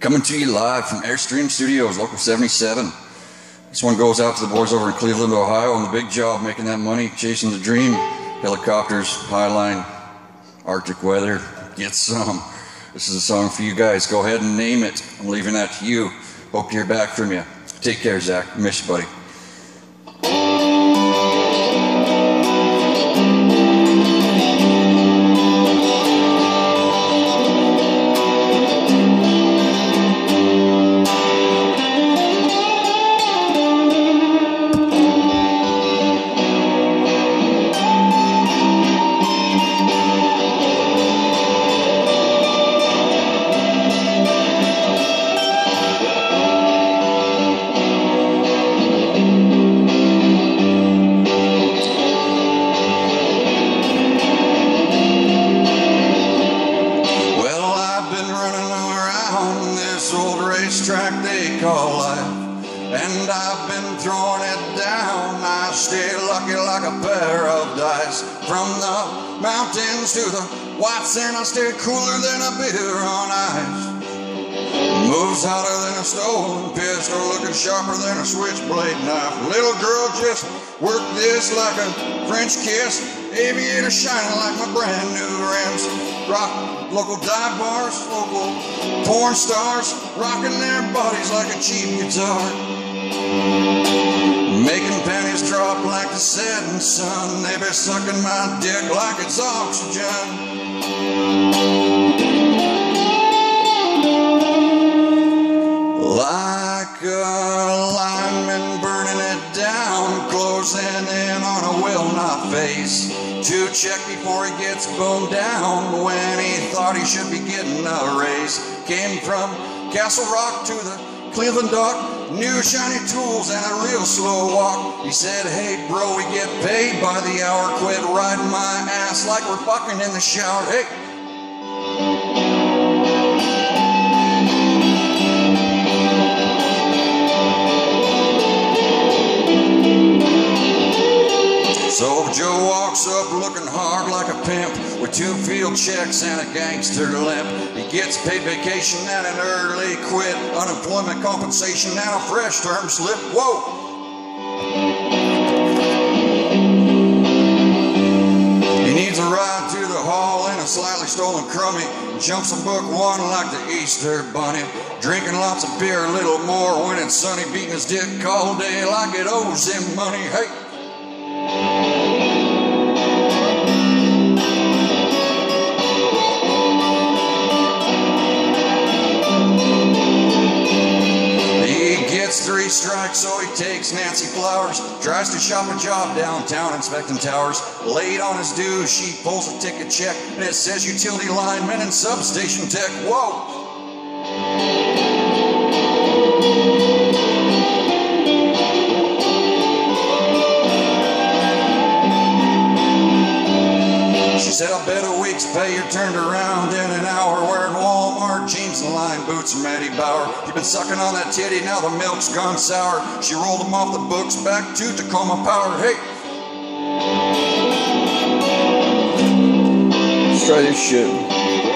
Coming to you live from Airstream Studios, Local 77. This one goes out to the boys over in Cleveland, Ohio, on the big job, making that money, chasing the dream. Helicopters, Highline, Arctic weather, get some. This is a song for you guys. Go ahead and name it. I'm leaving that to you. Hope to hear back from you. Take care, Zach. Miss you, buddy. Track they call life, and I've been throwing it down. I stay lucky like a pair of dice. From the mountains to the white sand, I stay cooler than a beer on ice. Moves hotter than a stolen pistol, looking sharper than a switchblade knife. Little girl, just work this like a French kiss. Aviator shining like my brand new rims. Rock local dive bars, local porn stars, rocking their bodies like a cheap guitar. Making pennies drop like the setting sun. They be sucking my dick like it's oxygen. Like a lineman burning it down, closing in on a will-not face, to check before he gets boned down when he thought he should be getting a raise. Came from Castle Rock to the Cleveland dock, new shiny tools and a real slow walk. He said, hey bro, we get paid by the hour, quit riding my ass like we're fucking in the shower. Hey. So Joe walks up looking hard like a pimp, with 2 field checks and a gangster limp. He gets paid vacation and an early quit, unemployment compensation and a fresh term slip. Whoa! He needs a ride to the hall in a slightly stolen crummy. Jumps a book one like the Easter bunny. Drinking lots of beer, a little more when it's sunny. Beating his dick all day like it owes him money. Hey! He gets 3 strikes, so he takes Nancy Flowers. Tries to shop a job downtown inspecting towers. Late on his dues, she pulls a ticket check, and it says utility lineman and substation tech. Whoa! She said, I bet a week's pay you're turned around in an hour, wearing Walmart jeans and line boots from Eddie Bauer. You've been sucking on that titty, now the milk's gone sour. She rolled them off the books back to Tacoma Power. Hey! Let's try this shit.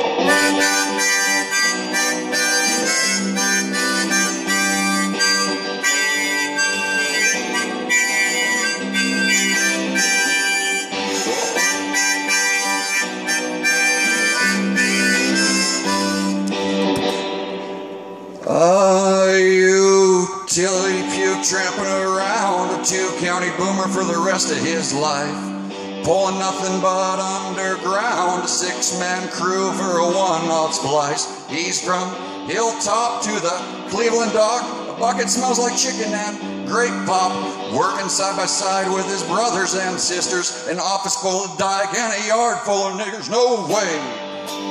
Utility puke tramping around, a 2-county boomer for the rest of his life. Pulling nothing but underground, a 6-man crew for a 1-0 splice. He's from Hilltop to the Cleveland dock. A bucket smells like chicken and grape pop. Working side by side with his brothers and sisters. An office full of dyke and a yard full of niggers. No way!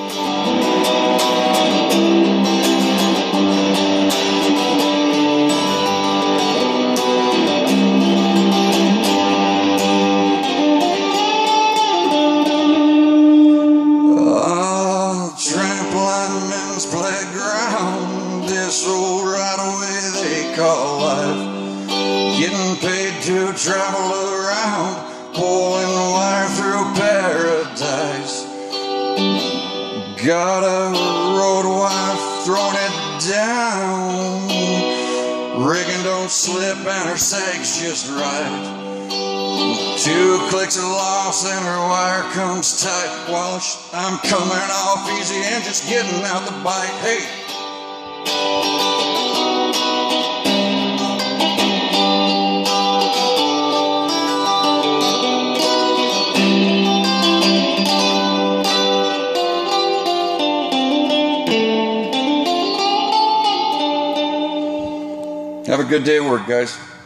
Playground, this old right away they call life. Getting paid to travel around, pulling wire through paradise. Got a road wife throwing it down. Rigging don't slip and her sag's just right. 2 clicks of loss and her wire comes tight. Well, I'm coming off easy and just getting out the bite. Hey! Have a good day at work, guys.